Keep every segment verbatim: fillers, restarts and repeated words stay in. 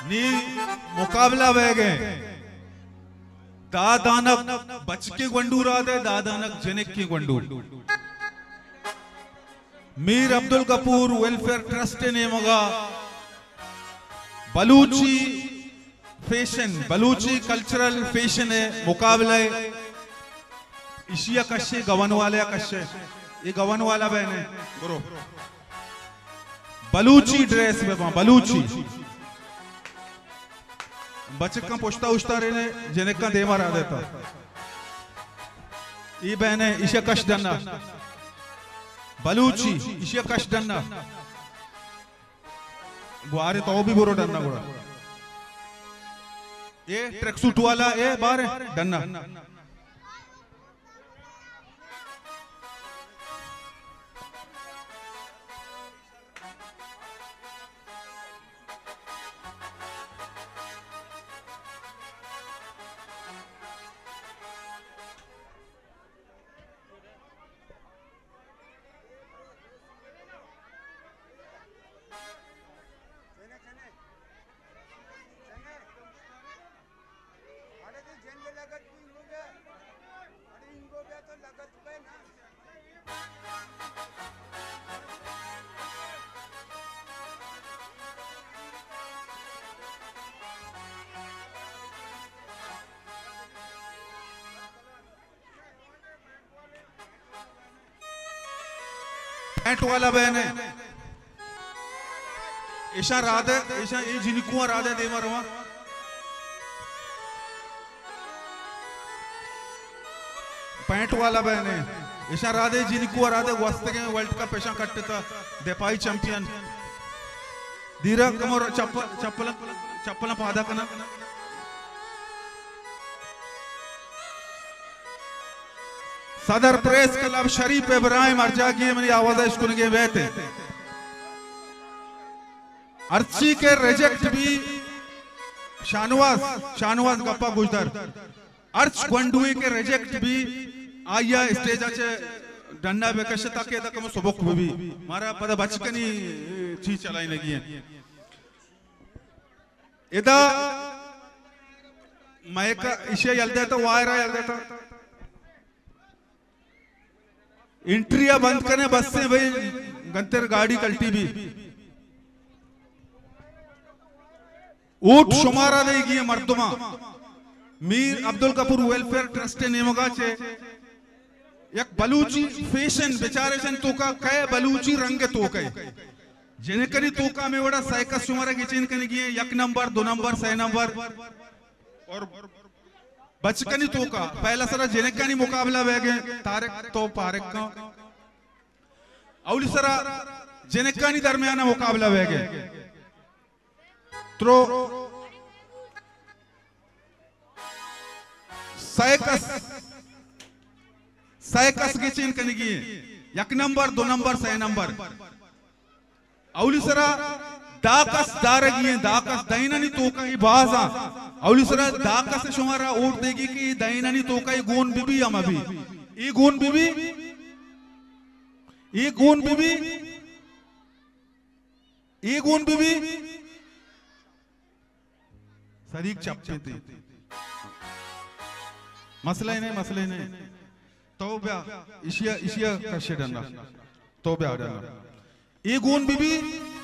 नी मुकाबला वेगे दादानक बचके गुंडू राधे दादानक जनिक की गुंडू मीर अब्दुल कपूर वेलफेयर ट्रस्ट ने मगा Balochi fashion Balochi cultural fashion है मुकाबला है इशिया कश्य गवन वाले कश्य ये गवन वाला बहन है गुरु बलूची ड्रेस में बलूची बच्चे का पोछता उछता रहने जने का देवा रहा देता ये बहन है इशिया कश डन्ना बलूची इशिया कश डन्ना गुआरे तो भी बुरो डन्ना गुड़ा ये ट्रैक सूट वाला ये बाहर है डन्ना पैंट वाला बहन है ऐसा राधे ऐसा ये जिनिकुआ राधे देवा रहा पैंट वाला बहन है ऐसा राधे जिनिकुआ राधे वास्ते के वर्ल्ड कप ऐसा कट्टे था देपाई चैंपियन धीरा कमर चप्पल चप्पल चप्पल पादा कना सदर प्रेस क्लब शरीफ इब्राहिम अर्जागी मेरी आवाज इसको निके बैठे अर्ची के रिजेक्ट भी शानवाज शानवाज गप्पा गुजर अर्च गुंडुए के रिजेक्ट भी आया स्टेज आचे डंडा बेकशता के तक हम सबक भी मारा पता बचकनी चीज चलाई लगी है इदा मायका इशे यल्दे तो वायरा यल्दे तो इंट्रिया बंद करने बस से भाई गंतर गाड़ी कल्टी भी ऊट शुमारा देगी मर्दमा मीर अब्दुल कपूर वेलफेयर ट्रस्ट ने मगा चे एक बलूची फैशन बेचारे सन तो का कहे बलूची रंग तो कहे जिन्हें करी तो का में बड़ा साइकिल शुमारा की चेन करने की एक नंबर दो नंबर छह नंबर और बचकनी तो का पहला सरा जिनेकानी मुकाबला वेगे तारक तो पारक का अवली सरा जिनेकानी दरमियाना मुकाबला वेगे तो साइकस साइकस की चीन करने की एक नंबर दो नंबर छह नंबर अवली सरा दाकस दारगी है दाकस दाइनानी तो का ये बाजा अवली सरा दाकस से शुमारा ओट देगी कि दाइनानी तो का ये गोन बीबी हम अभी ये गोन बीबी ये गोन बीबी ये गोन बीबी सरीक चपचे थे मसला ही नहीं मसला ही नहीं तो ब्या इशिया इशिया कश्य डरना तो ब्या डरना ये गोन बीबी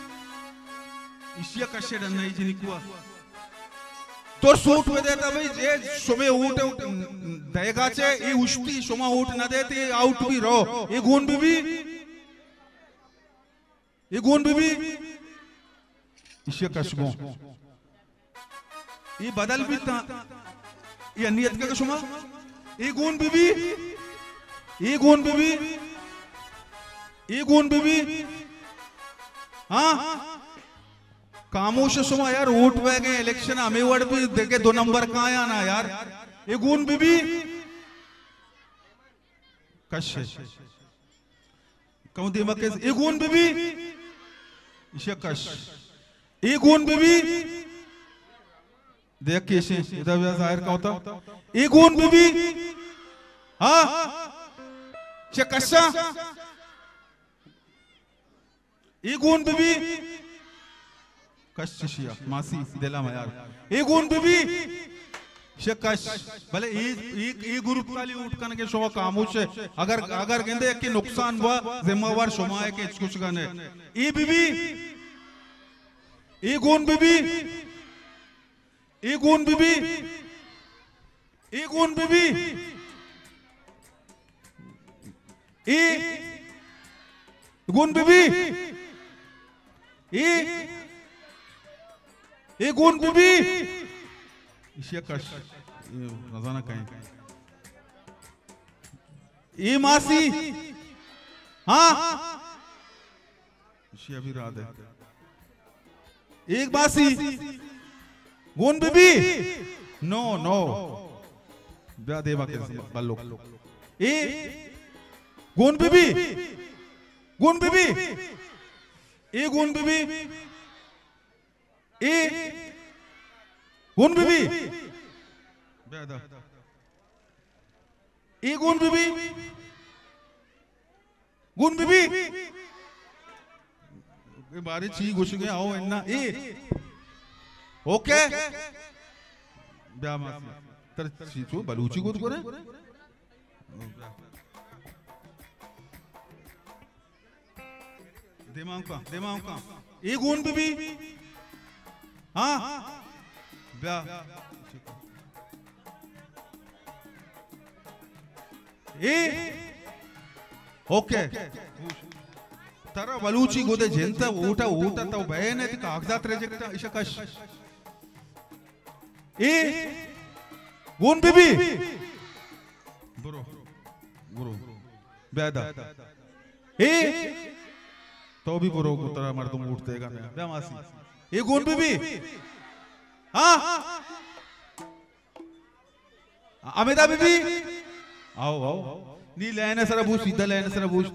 इशिया कश्य डरना ही जिनिकुआ तो सूट में देता भाई ये सुबह ऊट देगा चे ये उष्टी सुमा ऊट न देते आउट भी रहो ये गोन बीबी ये गोन बीबी इशिया कश्गो ये बदल भी था ये अनियत का सुमा ये गोन बीबी ये गोन बीबी ये गोन बीबी हाँ कामोश सुमा यार वोट वे गए इलेक्शन हमें वर्ड भी देखे दो नंबर कहाँ आया ना यार ये गुण बीबी कश कहूँ दिमाग के ये गुण बीबी इसे कश ये गुण बीबी देख कैसे इधर जाहिर का होता ये गुण बीबी हाँ चकस्सा ये गुण बीबी कश शिया मासी दिला में यार एक गुण बीबी शकश भले एक एक ग्रुप काली उठ कन के शो खामोश है अगर अगर कहते कि नुकसान हुआ जिम्मेवार शुमाए के कुछ गने ए बीबी ए गुण बीबी ए गुण बीबी ए गुण बीबी ए गुण बीबी ए ए गुण बीबी इशिया कश नजाना कहीं ए मासी हाँ इशिया भी रात है एक मासी गुण बीबी नो नो ब्या देवा के बल्लो ए गुण बीबी गुण बीबी ए गुण बीबी ए गुण बीबी बेदा ए गुण बीबी गुण बीबी ये बारे ची घुस गए आओ इन्ना ए ओके ब्या मासी तर ची तो बलूची को करे दिमाग का दिमाग का ए गुण बीबी हाँ ब्या ए ओके तारा बलूची गोदे जेंता ऊटा ऊटा तो बहन है तो कागजात रिजेक्ट इशकश ए गुण बीबी बुरो बुरो बेदा ए तो भी बुरो को तारा मर्दों उठते का नहीं ब्या मासी ए गुण बीबी हाँ अमिता बीबी आओ आओ नी लेने सरा बूझ सीधा लेने सरा बूझ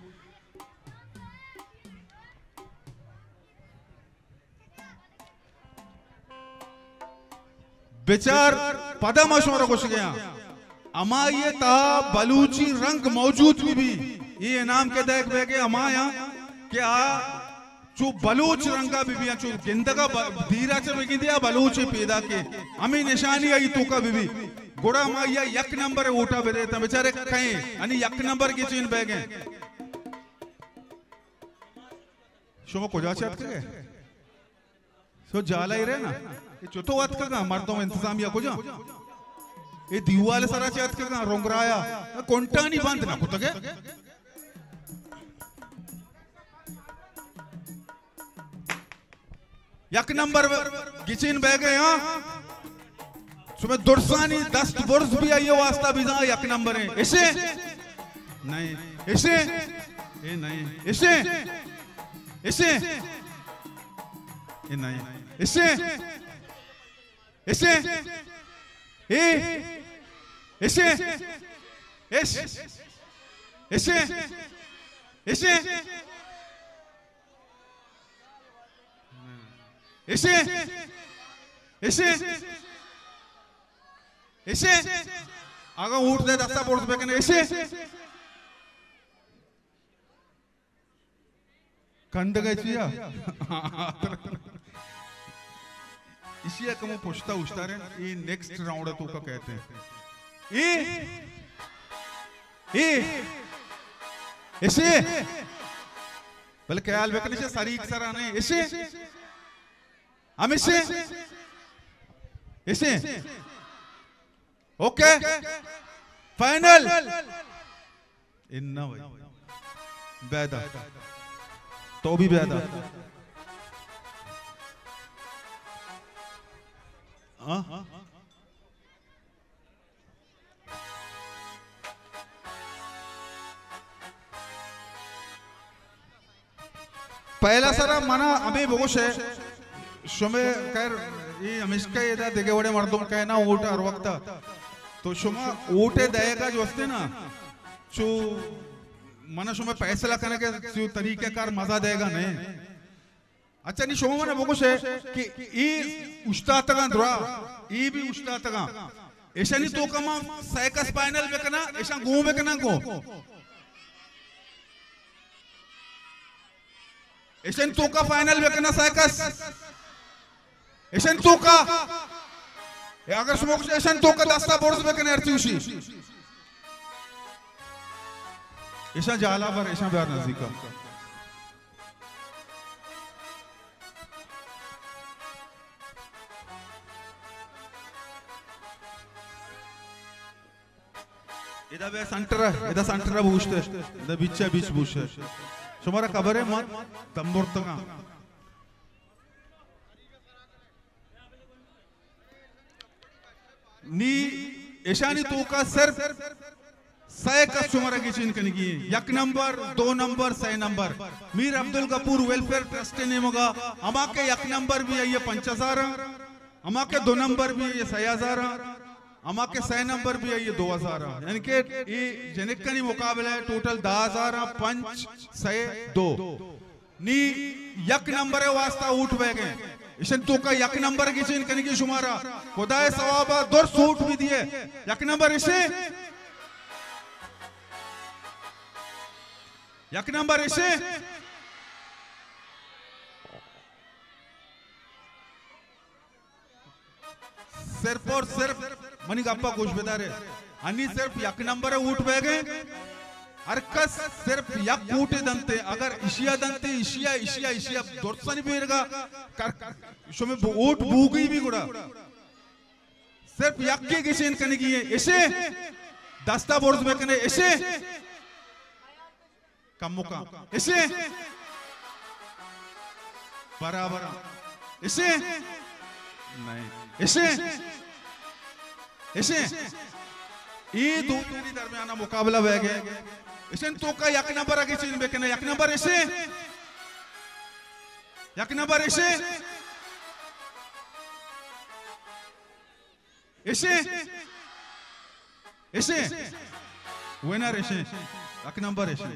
बेचार पदा मशवरा कुछ गया अमा ये ता बलूची रंग मौजूद भी भी ये इनाम के देख बेगे अमाया क्या जो बलूच रंगा बीबी जो गिंदगा धीरा च में गिंदिया बलूच पैदा के अमी निशानी आई तो का बीबी गोड़ा माया यक नंबर ओटा बेरे त बेचारे कहीं अनि यक नंबर के चीन बैगे शोमा को जा चाहत के सो जाला ही रे ना ये चोतो बात का मर्दों में इंतजाम या को जा ये दीवाले सारा चाहत का रोंगराया कोंटा नहीं बंद ना कुत्ते के यक नंबर गिचिन बह गए हाँ सुबह दुर्सानी दस वर्ष भी आई वास्ता भी जा यक नंबर है इसे नहीं इसे ये नहीं इसे इसे ये नहीं इसे इसे ए इसे इस इसे इसे इसे इसे इसे आगे उठ दे दस्ता बोर्ड पे कने इसे कंड गए चिया इसी एक हम पुछता उछता रहे ये नेक्स्ट राउंड है तो का कहते हैं ये ये इसे बल ख्याल बेकने से सारी एक सारा नहीं इसे हम इसे इसे ओके फाइनल इन्ना बैदा तो भी बैदा हाँ पहला सारा मना अभी बहुत है शुमे कर ये हमेशा ये दा देखे बड़े मर्दों कहना ऊट हर वक्त तो शुमा ऊटे देगा जो वस्ते ना जो मना शुमे पैसे लगाने के जो तरीके कार मजा देगा नहीं अच्छा नहीं शुमा मना बहुत है कि ये उस्ताद तक द्रा ये भी उस्ताद तक ऐसा नहीं तो कमा साइकस फाइनल में करना ऐसा गो में करना गो ऐसा नहीं तो का फाइनल में करना साइकस एशन तो का अगर स्मोक एशन तो का दस्ता बोर्ड में कने अर्चूशी एशन जाला पर एशन बार नजदीका इधर बे संतरा इधर संतरा बूझते इधर बीचे बीच बूझते तुम्हारा खबर है मत तंबोर्तगा नी ऐशानी तो का सिर्फ सै का शुमारा की चीन करने की एक नंबर दो नंबर सै number Mir Abdul Kapoor welfare trust ने मगा अमा के एक नंबर भी है ये पंच हजार अमा के दो नंबर भी है ये सै हजार अमा के सै नंबर भी है ये दो हजार यानी कि ये जनिक का नहीं मुकाबला है टोटल दस हजार पंच सै दो नी एक नंबर है वास्ता उठ बह गए इशन तो का एक नंबर की चीन करने की शुमारा खुदाए सवाबा दो सूट भी दिए एक नंबर इसे एक नंबर इसे सिर्फ और सिर्फ मनी गप्पा कुछ बता रहे अन्नी सिर्फ एक नंबर उठ बह गए अरकस सिर्फ यक कूटे दंते अगर इशिया दंते इशिया इशिया इशिया दोर्सनी बेरगा कर शो में ओट बूगी भी गुड़ा सिर्फ यक के किसी करने की है इसे दस्ता बोर्ड में करने इसे कम मुका इसे बराबर इसे नहीं इसे इसे ये दो तेरी दरमियाना मुकाबला बह गया इसे तो का एक नंबर आगे चीन बेकने एक नंबर इसे एक नंबर इसे इसे इसे विनर इसे एक नंबर इसे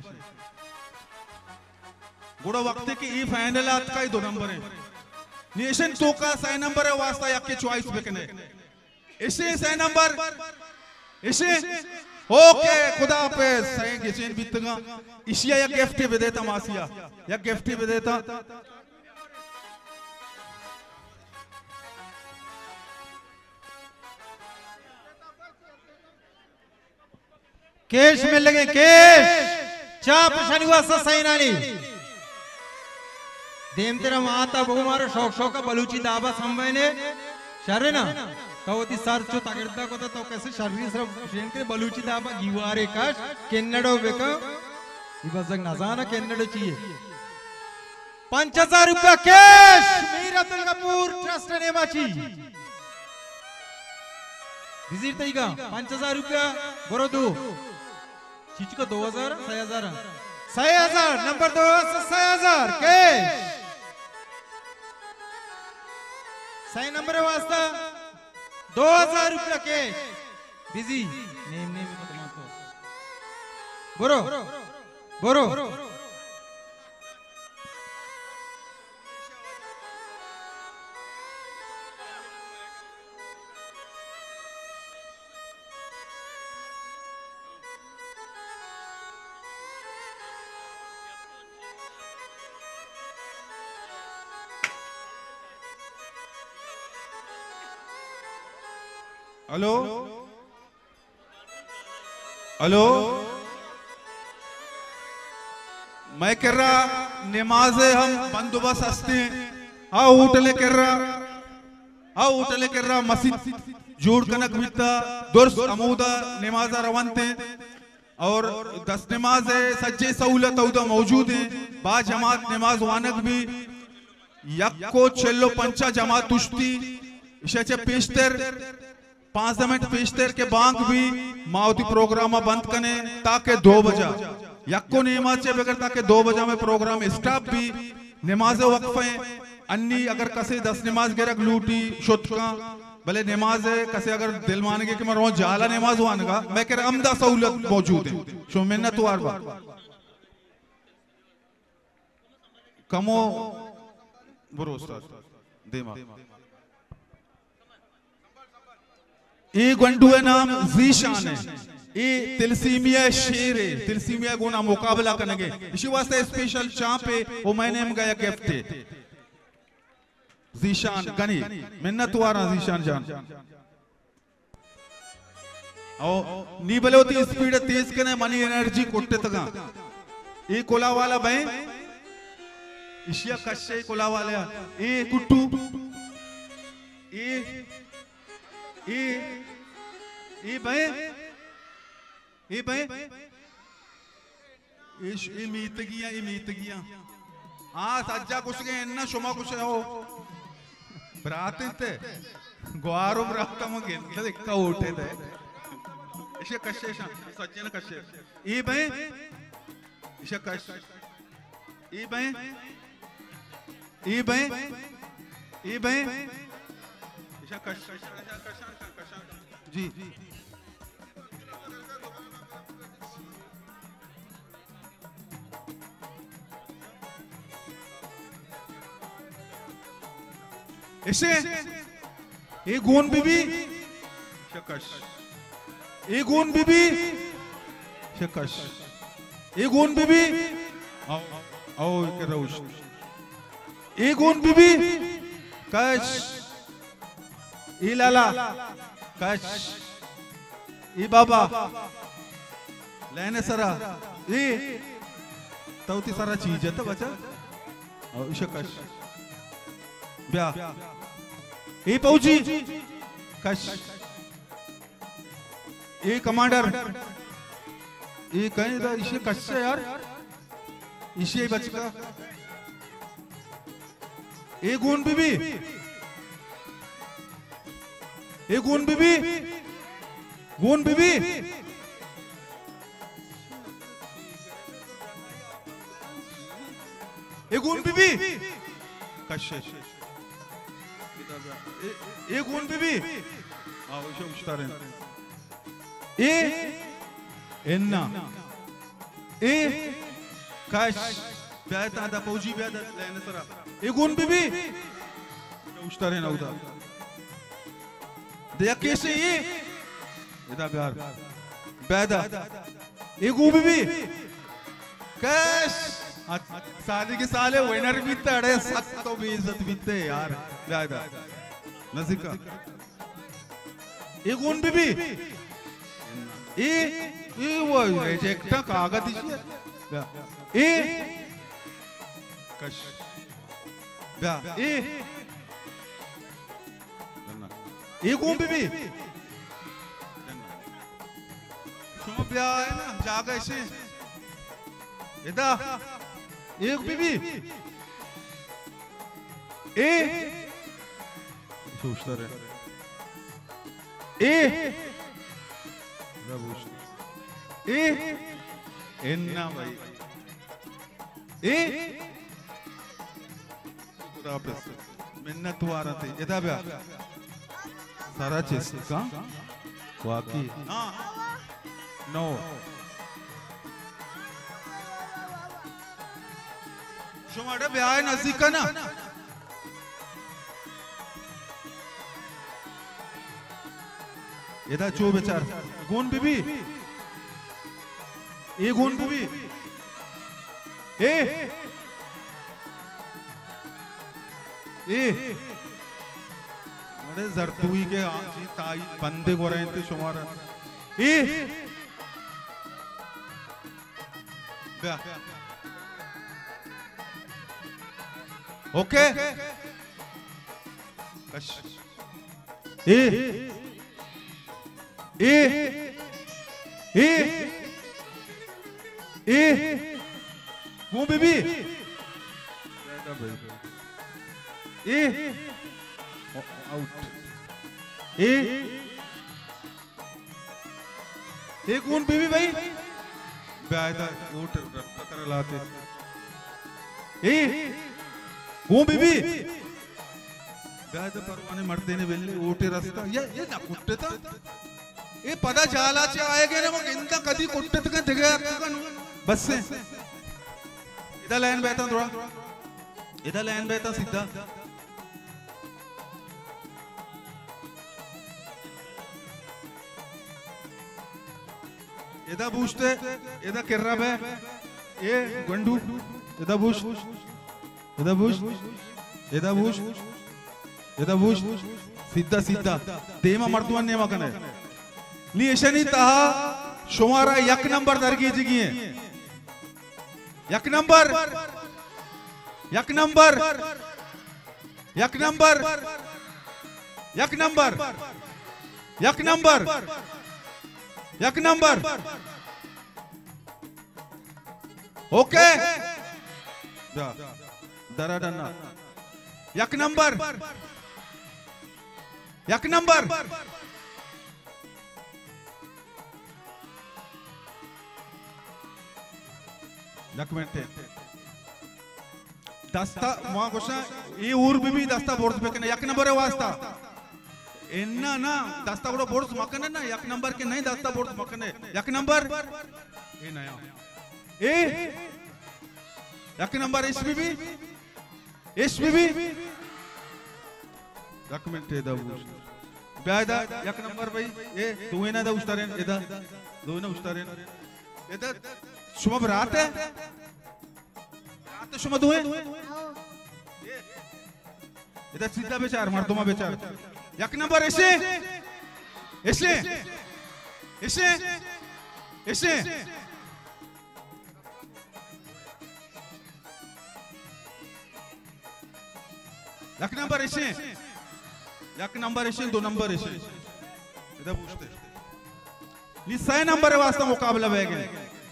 गुड़ा वक्त की ई फाइनल आत का ही दो नंबर है नेशन तो का सै नंबर है वास्ता या के चॉइस बेकने इसे सै नंबर इसे ओके खुदा पे सही किचन बीतगा इशिया या गिफ्ट भी देता मासिया या गिफ्ट भी देता केश में लगे केश चाप शनिवार सा सही नानी देम तेरा माता बहु मारो शौक शौक का बलूची दाबा संभवने शर्रे ना तो ती सर चो तगड़ता को तो कैसे शरीर सर शेन के बलूची दाबा गिवारे काश केन्नडो बेका इबजग नजाना केन्नडो चाहिए पांच हजार रुपया कैश मीर अब्दुल कपूर ट्रस्ट ने माची विजिट तईगा पांच हजार रुपया बरो दो चीज को दो हजार छह हजार छह हजार नंबर दो छह हजार कैश सही नंबर वास्ता दो हजार रुपया कैश बिजी नेम नेम बोरो बोरो हेलो हेलो मैं कह रहा नमाज़े हम बंदोबस्त हस्ते हाँ उठले कर रहा हाँ उठले कर रहा मस्जिद जोड़ कनक बिता दुर्स अमूदा नमाज़ा रवंते और दस नमाज है सच्चे सहूलत उदा मौजूद है बा जमात नमाज वानक भी यक्को चेल्लो पंचा जमात तुश्ती इशे पेशतर पांच मिनट पेशतर के बांग भी मावती प्रोग्राम बंद कने ताकि दो बजा यक्को नमाज चे बगैर ताकि दो बजा में प्रोग्राम स्टाफ भी नमाज वक्फे अन्नी अगर कसे दस नमाज गिरक लूटी शुतका भले नमाज है कसे अगर दिल मान के कि मैं रोज जाला नमाज वानगा मैं कह रहा अमदा सहूलत मौजूद है शो मिन्नत तो आर बार कमो भरोसा देमा ये गंडू है नाम जीशान है ये तिलसीमिया शेर है तिलसीमिया गुना मुकाबला करेंगे इसी वास्ते स्पेशल चाप है वो मैंने हम गया गिफ्ट है जीशान गनी मिन्नत वारा जीशान जान ओ नी बले होती स्पीड तेज कने मनी एनर्जी कोट्टे तगा ए कोला वाला भाई इशिया कश्ये कोला वाले ए कुट्टू ए ए ए भाई ए भाई इश ए मीतगिया ए मीतगिया हाँ सज्जा कुछ के इन्ना शुमा कुछ हो ब्राते ग्वारो ब्राता मगे इक्का उठे थे इसे कश्ये सज्जन कश्ये ई भाई इसे कश ई भाई ई भाई ई भाई इसे कश जी इसे एक गुण बीबी शकश एक गुण बीबी शकश एक गुण बीबी आओ आओ के रोश एक गुण बीबी कश ई लाला कश ई बाबा लेने सरा ई तवती सारा चीज है तो बचा और शकश ब्या ए पहुंची कश ए कमांडर ए कहीं था इसे कश से यार इसे बचका ए गुण बीबी ए गुण बीबी गुण बीबी ए गुण बीबी कश ए गुण बीबी आओ इसे उस्तारे ए एन्ना ए कश ब्याता दा पौजी ब्याता लेने सरा ए गुण बीबी उस्तारे ना उदा देख कैसे ये इदा प्यार ब्यादा ए गुण बीबी कश साले के साले विनर बीतते अड़े सख्त तो भी इज्जत बीतते यार ब्यादा नजीका ए गुण बीबी ए ए वो रिजेक्ट कागज इसे ए कश ब्या ए ए गुण बीबी शो ब्या है ना जागा ऐसे इदा एक बीबी ए सोचता रहे ए ए एन्ना भाई ए खुदाफिज मिन्नत वारा थे इदा ब्या सारा चीज का वाकई हाँ नो शुमारे ब्याह नजदीक का ना इधर चो बेचार गुण बीबी ए गुण बीबी ए ए अरे जरतुई के आजी ताई बंदे को रहे थे शुमारा ए ब्याह ओके कश ए ए ए ए वो बेबी ए आउट ए एक कौन बेबी भाई बेटा वोट पकड़ लाते ए वो बीबी बेटा परवाने मरते ने बेले वोटे रास्ता ये ये ना कुट्टे था ये पता जाला चे आएगे ना वो इंदा कदी कुट्टे तक दिखे बस से इधर लाइन बैठा थोड़ा इधर लाइन बैठा सीधा इधर पूछते इधर किर्रा बे ये गंडू इधर पूछ इधर पूछ इधर पूछ यदा बुश सीधा सीधा देमा मर्दुआ नेमा कने ली एशनी तहा शुमारा यक नंबर दरगी जिगी है यक नंबर यक नंबर यक नंबर यक नंबर यक नंबर यक नंबर ओके दरा डना यक नंबर यक नंबर यक मिनट दस्ता वहां कुछ ये ऊर भी भी दस्ता बोर्ड पे करना यक नंबर है वास्ता इन्ना ना दस्ता बड़ो बोर्ड मकने ना यक नंबर के नहीं दस्ता बोर्ड मकने यक नंबर ये नया ए यक नंबर इस भी भी इस भी भी यक मिनट है दाऊद ब्यादा यक नंबर भाई ये दो ही ना दा उस्तारेन इधर दो ही ना उस्तारेन इधर शुभ रात है रात शुभ दो है इधर सीधा बेचार मर्दों बेचार यक नंबर ऐसे ऐसे ऐसे ऐसे यक नंबर ऐसे यक नंबर ऐसे दो नंबर ऐसे इधर पूछते ये सही नंबर है वास्ता मुकाबला बह गए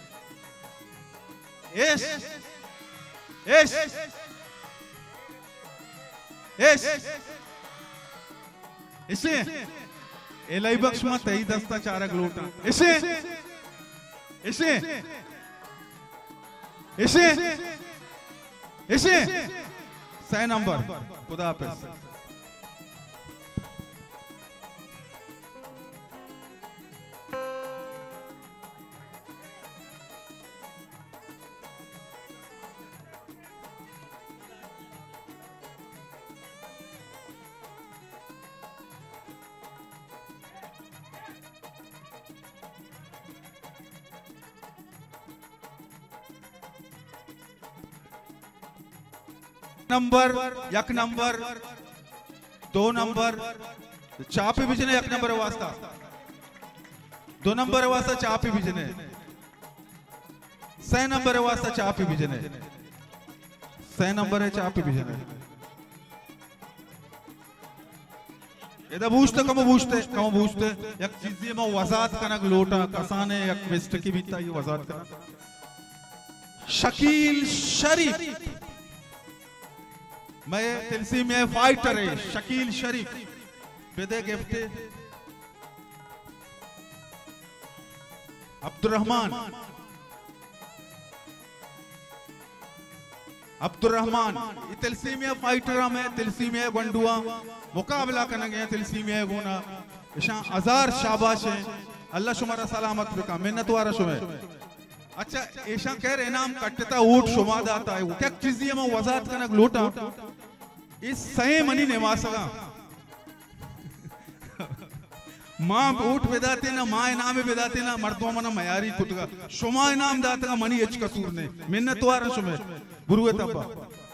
एस एस एस इसे एलाई बख्श में तई दस्ता चारक लोटा इसे इसे इसे इसे सही नंबर खुदा हाफिज नंबर यक नंबर दो नंबर चापी बिजने यक नंबर वास्ता दो नंबर वास्ता चापी बिजने सह नंबर वास्ता चापी बिजने सह नंबर है चापी बिजने इधर बूझते कम बूझते कम बूझते यक चीज़ में वज़ात कनक लोटा कसाने यक मिस्ट की बीता ये वज़ात कनक शकील शरीफ मैं तिलसी में फाइटर है शकील शरीफ बेदे गिफ्ट अब्दुर्रहमान अब्दुर्रहमान ये तिलसी में फाइटर में तिलसी में गंडुआ मुकाबला करने गए तिलसी में गुना ईशा हजार शाबाश है अल्लाह शुमारा सलामत बिका मेहनत वारा शुमे अच्छा ऐसा कह रहे नाम कटता ऊट शुमाद आता है क्या चीज़ ये मैं वज़ात करना लोटा इस सही मनी ने वासगा माँ ऊट बेदाते ना माँ इनाम बेदाते ना मर्दों मना मयारी कुटगा शुमा इनाम दाता मनी एच कसूर ने मिन्नत वारा शुमे बुरुए तब्बा